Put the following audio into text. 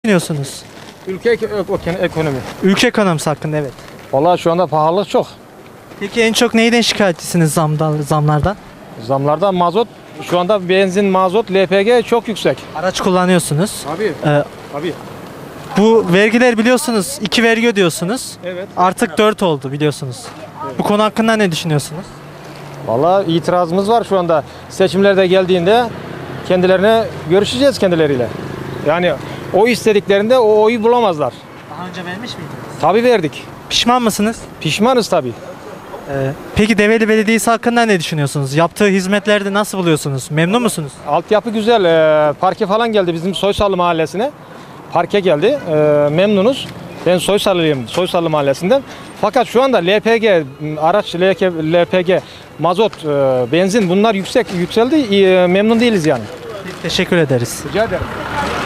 düşünüyorsunuz? Ülke ekonomi. Ülke ekonomisi hakkında evet. Vallahi şu anda pahalılık çok. Peki en çok neyden şikayetçisiniz zamlardan? Zamlarda mazot, şu anda benzin, mazot, LPG çok yüksek. Araç kullanıyorsunuz. Tabii. Ee, Tabii. bu vergiler biliyorsunuz 2 vergi ödüyorsunuz. Evet. Artık 4 oldu biliyorsunuz. Bu konu hakkında ne düşünüyorsunuz? Vallahi itirazımız var şu anda. Seçimlerde geldiğinde kendilerine görüşeceğiz kendileriyle. Yani o istediklerinde o oyu bulamazlar. Daha önce vermiş miydiniz? Tabii verdik. Pişman mısınız? Pişmanız tabii. Peki Develi Belediyesi hakkında ne düşünüyorsunuz? Yaptığı hizmetlerde nasıl buluyorsunuz? Memnun musunuz? Altyapı güzel. Parke falan geldi bizim Soysallı mahallesine. Parke geldi. Memnunuz. Ben Soysallıyım. Soysallı mahallesinden. Fakat şu anda LPG, araç LPG, mazot, benzin bunlar yükseldi. Memnun değiliz yani. Teşekkür ederiz. Rica ederim.